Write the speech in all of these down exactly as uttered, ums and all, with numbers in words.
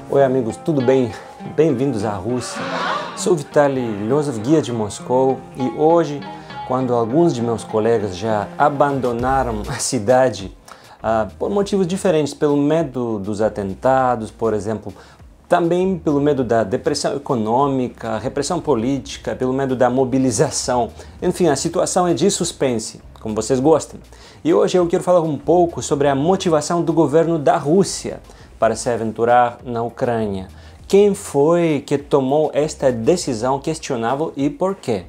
Oi amigos, tudo bem? Bem-vindos à Rússia. Sou Vitaly Lozov, guia de Moscou, e hoje, quando alguns de meus colegas já abandonaram a cidade uh, por motivos diferentes, pelo medo dos atentados, por exemplo, também pelo medo da depressão econômica, repressão política, pelo medo da mobilização, enfim, a situação é de suspense, como vocês gostam. E hoje eu quero falar um pouco sobre a motivação do governo da Rússia para se aventurar na Ucrânia. Quem foi que tomou esta decisão questionável e por quê?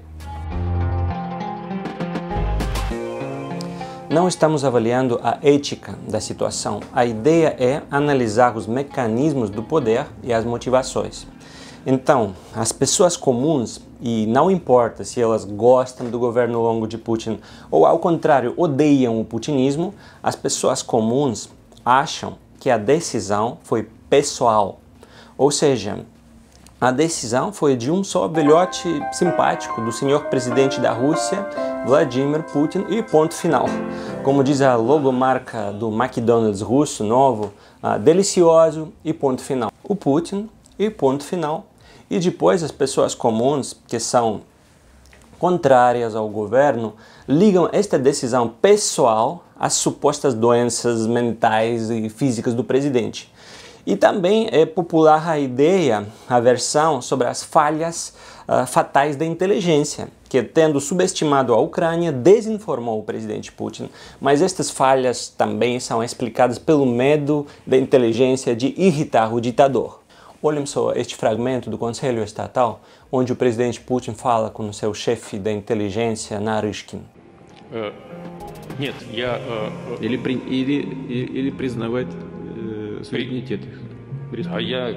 Não estamos avaliando a ética da situação. A ideia é analisar os mecanismos do poder e as motivações. Então, as pessoas comuns, e não importa se elas gostam do governo longo de Putin ou, ao contrário, odeiam o putinismo, as pessoas comuns acham que a decisão foi pessoal. Ou seja, a decisão foi de um só velhote simpático do senhor presidente da Rússia, Vladimir Putin, e ponto final. Como diz a logomarca do McDonald's russo novo, uh, delicioso e ponto final. O Putin e ponto final. E depois as pessoas comuns, que são contrárias ao governo, ligam esta decisão pessoal às supostas doenças mentais e físicas do presidente. E também é popular a ideia, a versão sobre as falhas uh, fatais da inteligência, que, tendo subestimado a Ucrânia, desinformou o presidente Putin. Mas estas falhas também são explicadas pelo medo da inteligência de irritar o ditador. Olhem só este fragmento do Conselho Estatal, onde o presidente Putin fala com o seu chefe da inteligência, Naryshkin. Uh, нет, я, uh, uh, или, при, или, или признавать uh, суверенитет. А я,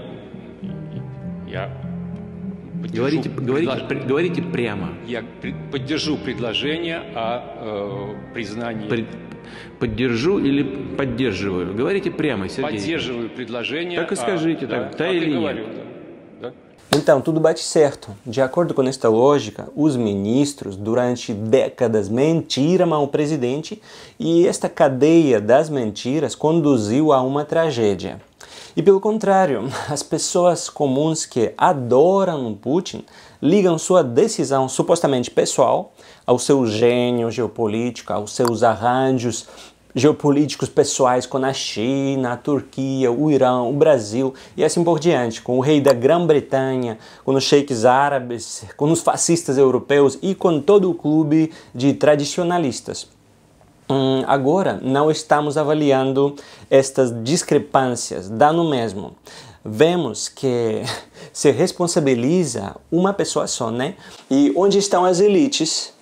я говорите, говорите, предлож... говорите прямо. Я поддержу предложение о uh, признании. При... Поддержу или поддерживаю? Говорите прямо, Сергей. Поддерживаю предложение. Так и скажите, а, так, да, да или нет. Да. Então, tudo bate certo. De acordo com esta lógica, os ministros, durante décadas, mentiram ao presidente e esta cadeia das mentiras conduziu a uma tragédia. E pelo contrário, as pessoas comuns que adoram Putin ligam sua decisão supostamente pessoal ao seu gênio geopolítico, aos seus arranjos geopolíticos pessoais com a China, a Turquia, o Irã, o Brasil e assim por diante, com o rei da Grã-Bretanha, com os sheiks árabes, com os fascistas europeus e com todo o clube de tradicionalistas. Hum, agora, não estamos avaliando estas discrepâncias, dá no mesmo. Vemos que se responsabiliza uma pessoa só, né? E onde estão as elites?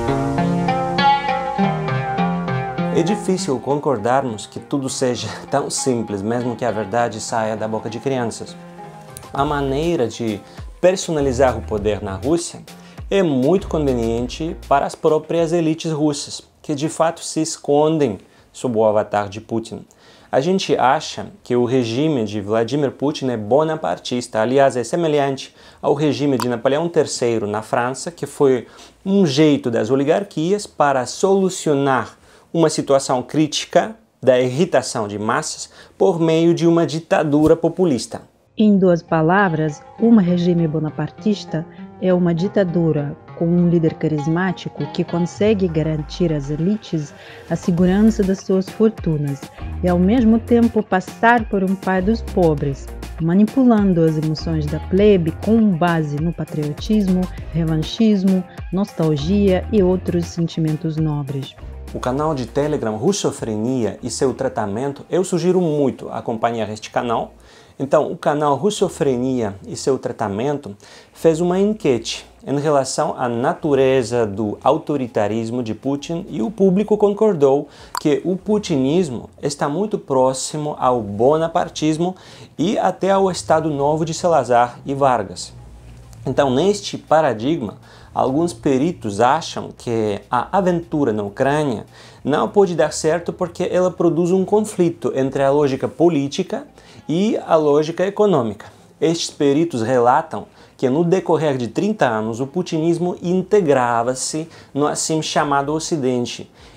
É difícil concordarmos que tudo seja tão simples, mesmo que a verdade saia da boca de crianças. A maneira de personalizar o poder na Rússia é muito conveniente para as próprias elites russas, que de fato se escondem sob o avatar de Putin. A gente acha que o regime de Vladimir Putin é bonapartista, aliás, é semelhante ao regime de Napoleão terceiro na França, que foi um jeito das oligarquias para solucionar uma situação crítica da irritação de massas por meio de uma ditadura populista. Em duas palavras, um regime bonapartista é uma ditadura com um líder carismático que consegue garantir às elites a segurança das suas fortunas e ao mesmo tempo passar por um pai dos pobres, manipulando as emoções da plebe com base no patriotismo, revanchismo, nostalgia e outros sentimentos nobres. O canal de Telegram Russofrenia e seu tratamento, eu sugiro muito acompanhar este canal. Então, o canal Russofrenia e seu tratamento fez uma enquete em relação à natureza do autoritarismo de Putin e o público concordou que o putinismo está muito próximo ao bonapartismo e até ao Estado Novo de Salazar e Vargas. Então, neste paradigma, alguns peritos acham que a aventura na Ucrânia não pode dar certo porque ela produz um conflito entre a lógica política e a lógica econômica. Estes peritos relatam que no decorrer de trinta anos o putinismo integrava-se no assim chamado Ocidente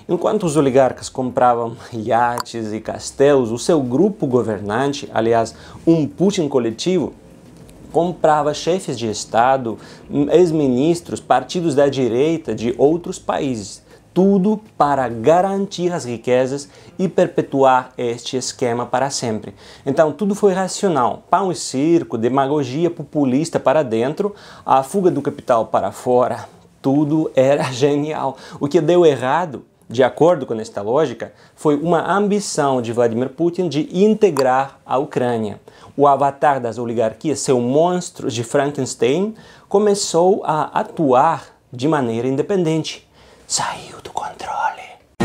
Enquanto os oligarcas compravam iates e castelos, o seu grupo governante, aliás, um Putin coletivo, comprava chefes de Estado, ex-ministros, partidos da direita de outros países. Tudo para garantir as riquezas e perpetuar este esquema para sempre. Então tudo foi racional. Pão e circo, demagogia populista para dentro, a fuga do capital para fora. Tudo era genial. O que deu errado, de acordo com esta lógica, foi uma ambição de Vladimir Putin de integrar a Ucrânia. O avatar das oligarquias, seu monstro de Frankenstein, começou a atuar de maneira independente. Saiu do controle.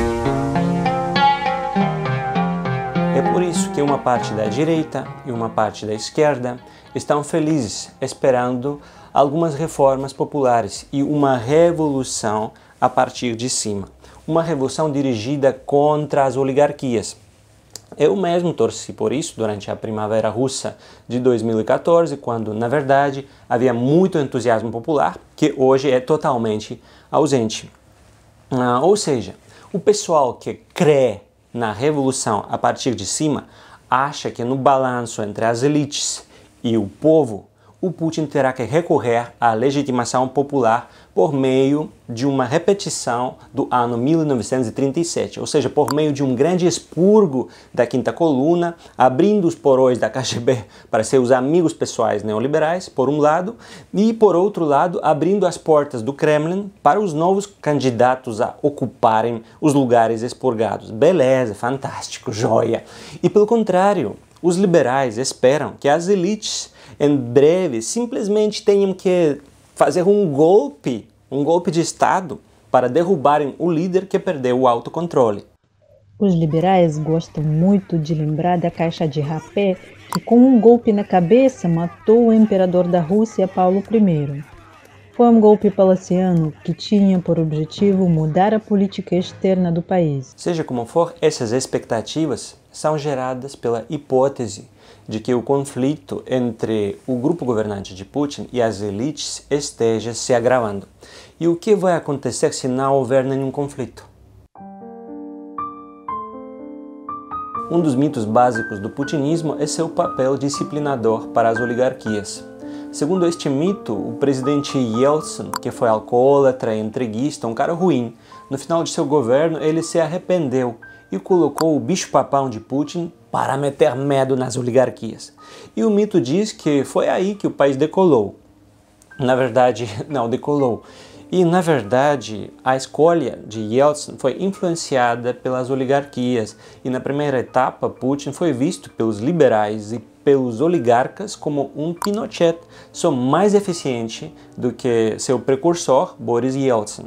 É por isso que uma parte da direita e uma parte da esquerda estão felizes, esperando algumas reformas populares e uma revolução a partir de cima. Uma revolução dirigida contra as oligarquias. Eu mesmo torci por isso durante a Primavera Russa de dois mil e quatorze, quando, na verdade, havia muito entusiasmo popular, que hoje é totalmente ausente. Ah, ou seja, o pessoal que crê na revolução a partir de cima acha que no balanço entre as elites e o povo, o Putin terá que recorrer à legitimação popular por meio de uma repetição do ano mil novecentos e trinta e sete, ou seja, por meio de um grande expurgo da quinta coluna, abrindo os porões da K G B para seus amigos pessoais neoliberais, por um lado, e por outro lado, abrindo as portas do Kremlin para os novos candidatos a ocuparem os lugares expurgados. Beleza, fantástico, joia! E pelo contrário, os liberais esperam que as elites em breve simplesmente tenham que fazer um golpe, um golpe de Estado para derrubarem o líder que perdeu o autocontrole. Os liberais gostam muito de lembrar da caixa de rapé que com um golpe na cabeça matou o imperador da Rússia, Paulo I. Foi um golpe palaciano que tinha por objetivo mudar a política externa do país. Seja como for, essas expectativas são geradas pela hipótese de que o conflito entre o grupo governante de Putin e as elites esteja se agravando. E o que vai acontecer se não houver nenhum conflito? Um dos mitos básicos do putinismo é seu papel disciplinador para as oligarquias. Segundo este mito, o presidente Yeltsin, que foi alcoólatra e entreguista, um cara ruim, no final de seu governo ele se arrependeu e colocou o bicho-papão de Putin para meter medo nas oligarquias. E o mito diz que foi aí que o país decolou. Na verdade, não decolou. E, na verdade, a escolha de Yeltsin foi influenciada pelas oligarquias. E, na primeira etapa, Putin foi visto pelos liberais e pelos oligarcas como um Pinochet, só mais eficiente do que seu precursor, Boris Yeltsin.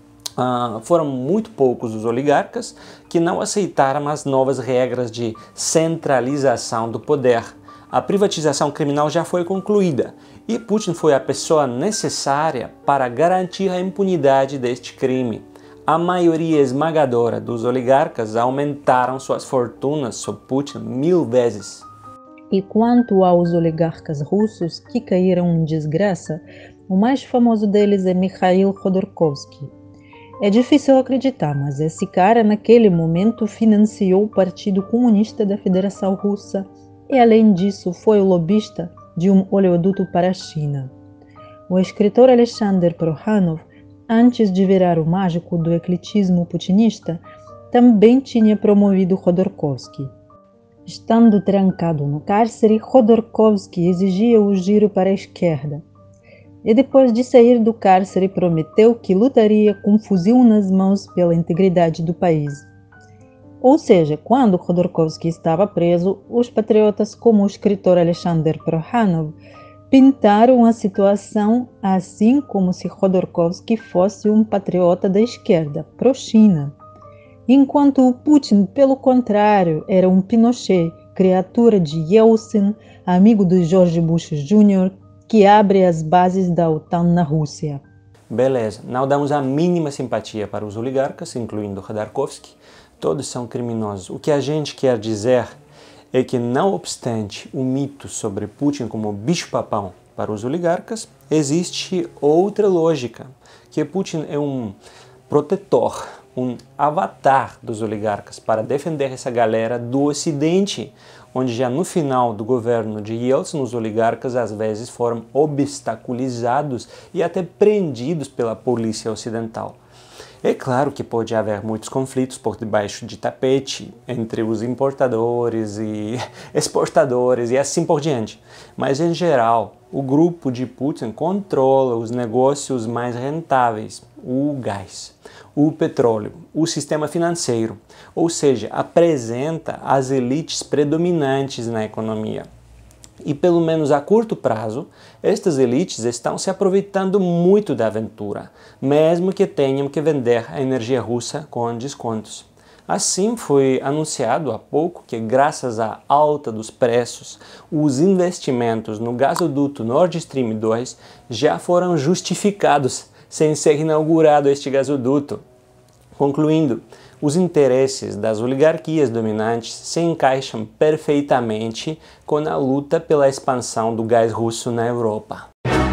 Uh, foram muito poucos os oligarcas que não aceitaram as novas regras de centralização do poder. A privatização criminal já foi concluída e Putin foi a pessoa necessária para garantir a impunidade deste crime. A maioria esmagadora dos oligarcas aumentaram suas fortunas sob Putin mil vezes. E quanto aos oligarcas russos que caíram em desgraça, o mais famoso deles é Mikhail Khodorkovsky. É difícil acreditar, mas esse cara naquele momento financiou o Partido Comunista da Federação Russa e além disso foi o lobista de um oleoduto para a China. O escritor Alexander Prokhanov, antes de virar o mágico do ecletismo putinista, também tinha promovido Khodorkovsky. Estando trancado no cárcere, Khodorkovsky exigia o giro para a esquerda. E depois de sair do cárcere prometeu que lutaria com um fuzil nas mãos pela integridade do país. Ou seja, quando Khodorkovsky estava preso, os patriotas como o escritor Alexander Prokhanov pintaram a situação assim como se Khodorkovsky fosse um patriota da esquerda, pró-China. Enquanto o Putin, pelo contrário, era um Pinochet, criatura de Yeltsin, amigo de George Bush Júnior, que abre as bases da OTAN na Rússia. Beleza, não damos a mínima simpatia para os oligarcas, incluindo Khodorkovsky. Todos são criminosos. O que a gente quer dizer é que, não obstante o mito sobre Putin como bicho-papão para os oligarcas, existe outra lógica, que Putin é um protetor um avatar dos oligarcas para defender essa galera do Ocidente, onde já no final do governo de Yeltsin, os oligarcas às vezes foram obstaculizados e até prendidos pela polícia ocidental. É claro que pode haver muitos conflitos por debaixo de tapete entre os importadores e exportadores e assim por diante, mas em geral o grupo de Putin controla os negócios mais rentáveis, o gás, o petróleo, o sistema financeiro, ou seja, apresenta as elites predominantes na economia. E pelo menos a curto prazo, estas elites estão se aproveitando muito da aventura, mesmo que tenham que vender a energia russa com descontos. Assim, foi anunciado há pouco que, graças à alta dos preços, os investimentos no gasoduto Nord Stream dois já foram justificados sem ser inaugurado este gasoduto. Concluindo, os interesses das oligarquias dominantes se encaixam perfeitamente com a luta pela expansão do gás russo na Europa.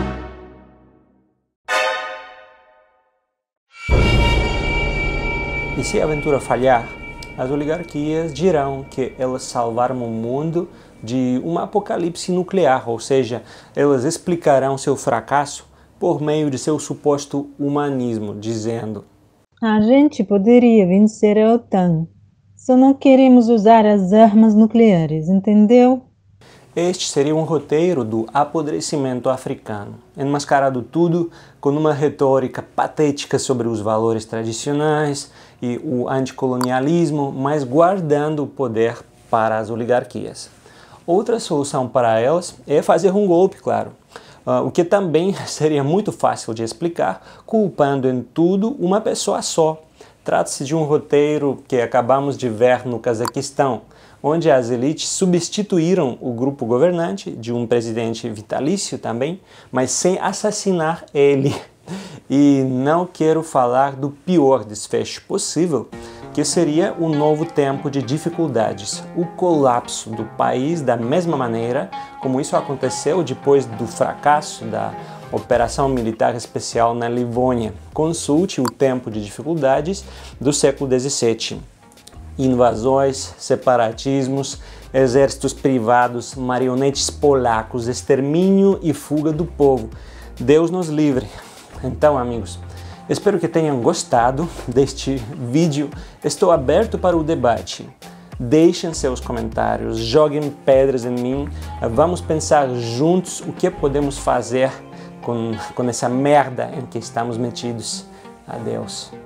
E se a aventura falhar, as oligarquias dirão que elas salvaram o mundo de um apocalipse nuclear, ou seja, elas explicarão seu fracasso por meio de seu suposto humanismo, dizendo: a gente poderia vencer a OTAN, só não queremos usar as armas nucleares, entendeu? Este seria um roteiro do apodrecimento africano, enmascarado tudo com uma retórica patética sobre os valores tradicionais e o anticolonialismo, mas guardando o poder para as oligarquias. Outra solução para elas é fazer um golpe, claro. Uh, o que também seria muito fácil de explicar, culpando em tudo uma pessoa só. Trata-se de um roteiro que acabamos de ver no Cazaquistão, onde as elites substituíram o grupo governante de um presidente vitalício também, mas sem assassinar ele. E não quero falar do pior desfecho possível, que seria um novo tempo de dificuldades, o colapso do país da mesma maneira como isso aconteceu depois do fracasso da Operação Militar Especial na Livônia. Consulte o tempo de dificuldades do século dezessete. Invasões, separatismos, exércitos privados, marionetes polacos, extermínio e fuga do povo. Deus nos livre. Então, amigos, espero que tenham gostado deste vídeo. Estou aberto para o debate. Deixem seus comentários, joguem pedras em mim. Vamos pensar juntos o que podemos fazer com, com essa merda em que estamos metidos. Adeus.